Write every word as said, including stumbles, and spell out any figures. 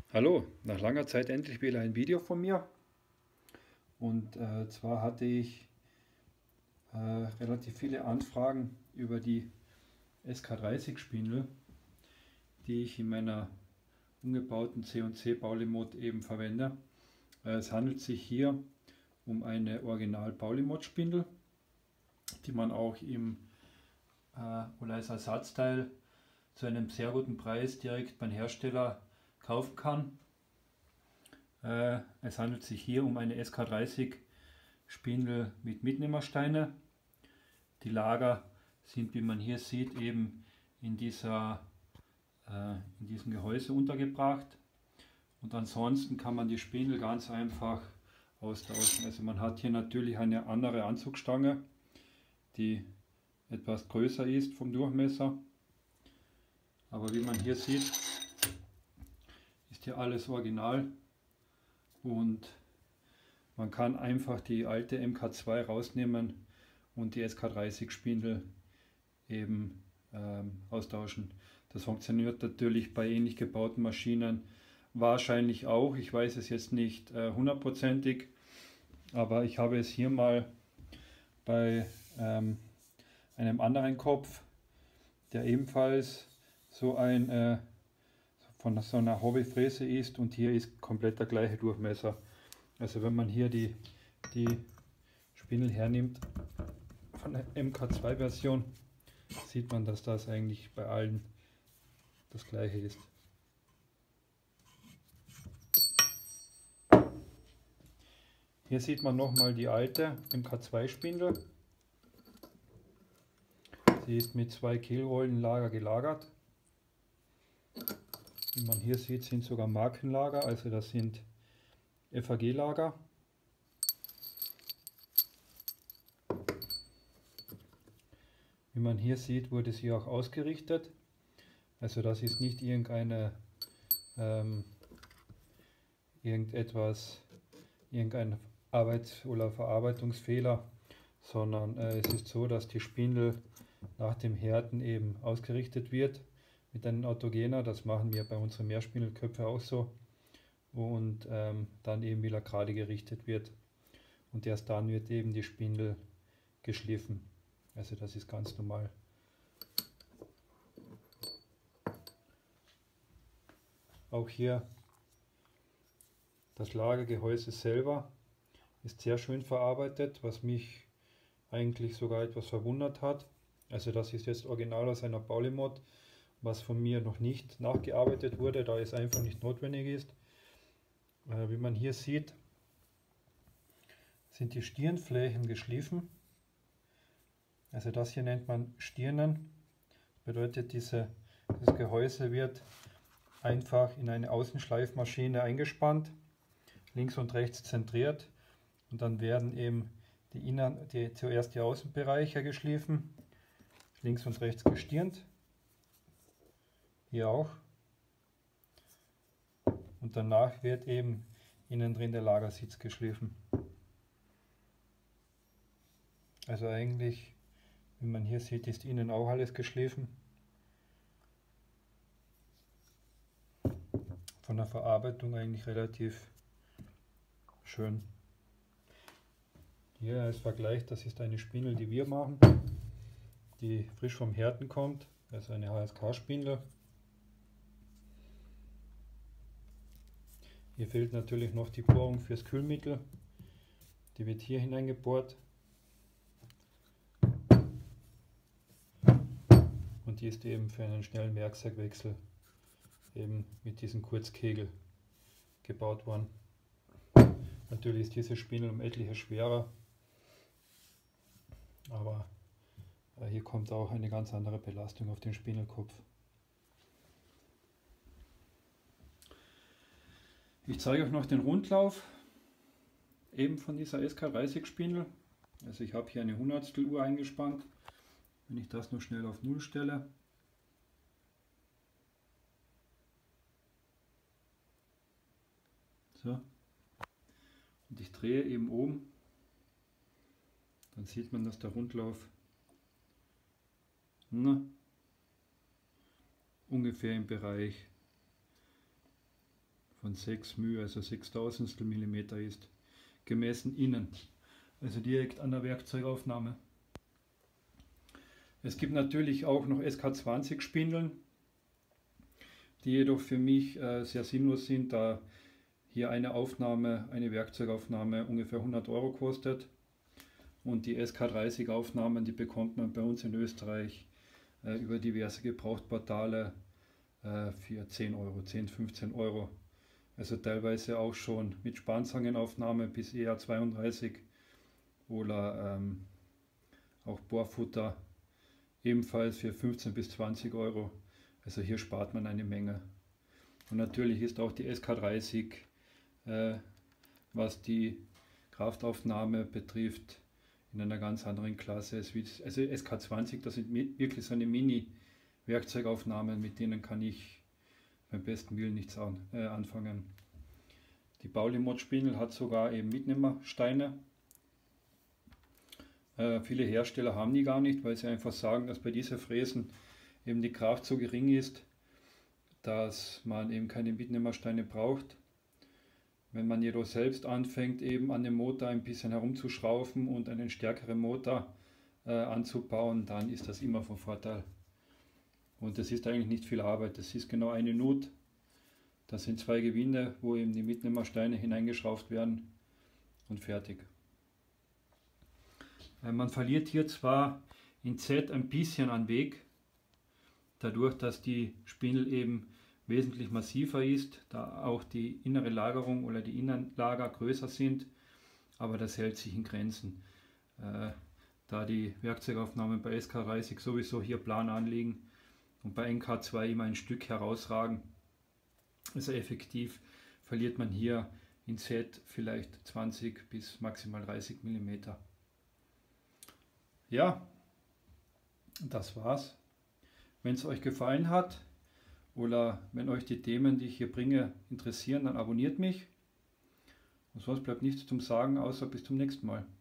Hallo, nach langer Zeit endlich wieder ein Video von mir. Und äh, zwar hatte ich äh, relativ viele Anfragen über die S K dreißig Spindel, die ich in meiner umgebauten C und C Paulimod eben verwende. Äh, es handelt sich hier um eine Original Paulimod Spindel, die man auch im äh, oder als Ersatzteil zu einem sehr guten Preis direkt beim Hersteller kaufen kann. Äh, es handelt sich hier um eine S K dreißig Spindel mit Mitnehmersteine. Die Lager sind, wie man hier sieht, eben in, dieser, äh, in diesem Gehäuse untergebracht. Und ansonsten kann man die Spindel ganz einfach austauschen. Also man hat hier natürlich eine andere Anzugstange, die etwas größer ist vom Durchmesser. Aber wie man hier sieht, ist hier alles original und man kann einfach die alte M K zwei rausnehmen und die S K dreißig Spindel eben ähm, austauschen. Das funktioniert natürlich bei ähnlich gebauten Maschinen wahrscheinlich auch. Ich weiß es jetzt nicht äh, hundertprozentig, aber ich habe es hier mal bei ähm, einem anderen Kopf, der ebenfalls so ein äh, von so einer Hobbyfräse ist, und hier ist komplett der gleiche Durchmesser. Also wenn man hier die, die Spindel hernimmt von der M K zwei Version, sieht man, dass das eigentlich bei allen das gleiche ist. Hier sieht man nochmal die alte M K zwei Spindel. Sie ist mit zwei Kehlrollenlager gelagert. Wie man hier sieht, sind sogar Markenlager, also das sind F A G-Lager. Wie man hier sieht, wurde sie auch ausgerichtet. Also das ist nicht irgendeine ähm, irgendetwas, irgendein Arbeits- oder Verarbeitungsfehler, sondern äh, es ist so, dass die Spindel nach dem Härten eben ausgerichtet wird mit einem Autogener. Das machen wir bei unseren Mehrspindelköpfen auch so. Und ähm, dann eben wieder gerade gerichtet wird. Und erst dann wird eben die Spindel geschliffen. Also das ist ganz normal. Auch hier das Lagergehäuse selber ist sehr schön verarbeitet, was mich eigentlich sogar etwas verwundert hat. Also das ist jetzt original aus einer Paulimod, was von mir noch nicht nachgearbeitet wurde, da es einfach nicht notwendig ist. Äh, wie man hier sieht, sind die Stirnflächen geschliffen. Also das hier nennt man Stirnen. Das bedeutet, diese, das Gehäuse wird einfach in eine Außenschleifmaschine eingespannt, links und rechts zentriert, und dann werden eben die Innern, die, zuerst die Außenbereiche geschliffen, links und rechts gestirnt, hier auch, und danach wird eben innen drin der Lagersitz geschliffen. Also eigentlich, wie man hier sieht, ist innen auch alles geschliffen. Von der Verarbeitung eigentlich relativ schön. Hier als Vergleich, das ist eine Spindel, die wir machen, die frisch vom Härten kommt, also eine H S K-Spindel. Hier fehlt natürlich noch die Bohrung fürs Kühlmittel, die wird hier hineingebohrt. Und die ist eben für einen schnellen Werkzeugwechsel eben mit diesem Kurzkegel gebaut worden. Natürlich ist diese Spindel um etliches schwerer, aber hier kommt auch eine ganz andere Belastung auf den Spindelkopf. Ich zeige euch noch den Rundlauf eben von dieser S K dreißig Spindel. Also ich habe hier eine Hundertstel Uhr eingespannt. Wenn ich das nur schnell auf null stelle, so, und ich drehe eben oben, dann sieht man, dass der Rundlauf na, ungefähr im Bereich von sechs μ, also sechstausendstel Millimeter ist, gemessen innen, also direkt an der Werkzeugaufnahme. Es gibt natürlich auch noch S K zwanzig Spindeln, die jedoch für mich äh, sehr sinnlos sind, da hier eine Aufnahme, eine Werkzeugaufnahme ungefähr hundert Euro kostet. Und die S K dreißig Aufnahmen, die bekommt man bei uns in Österreich äh, über diverse Gebrauchtportale äh, für zehn Euro, zehn, fünfzehn Euro. Also teilweise auch schon mit Spanzangenaufnahme bis E A zweiunddreißig oder ähm, auch Bohrfutter ebenfalls für fünfzehn bis zwanzig Euro. Also hier spart man eine Menge. Und natürlich ist auch die S K dreißig, äh, was die Kraftaufnahme betrifft, in einer ganz anderen Klasse. Also S K zwanzig, das sind wirklich so eine Mini-Werkzeugaufnahmen, mit denen kann ich beim besten Willen nichts an, äh, anfangen. Die Baulimot-Spindel hat sogar eben Mitnehmersteine. Äh, viele Hersteller haben die gar nicht, weil sie einfach sagen, dass bei diesen Fräsen eben die Kraft so gering ist, dass man eben keine Mitnehmersteine braucht. Wenn man jedoch selbst anfängt, eben an dem Motor ein bisschen herumzuschrauben und einen stärkeren Motor äh, anzubauen, dann ist das immer von Vorteil. Und das ist eigentlich nicht viel Arbeit. Das ist genau eine Nut. Das sind zwei Gewinde, wo eben die Mitnehmersteine hineingeschraubt werden und fertig. Äh, man verliert hier zwar in Z ein bisschen an Weg, dadurch, dass die Spindel eben wesentlich massiver ist, da auch die innere Lagerung oder die Innenlager größer sind, aber das hält sich in Grenzen. Äh, da die Werkzeugaufnahmen bei S K dreißig sowieso hier plan anliegen und bei N K zwei immer ein Stück herausragen, also effektiv verliert man hier in Z vielleicht zwanzig bis maximal dreißig Millimeter. Ja, das war's. Wenn es euch gefallen hat oder wenn euch die Themen, die ich hier bringe, interessieren, dann abonniert mich. Und sonst bleibt nichts zum Sagen, außer bis zum nächsten Mal.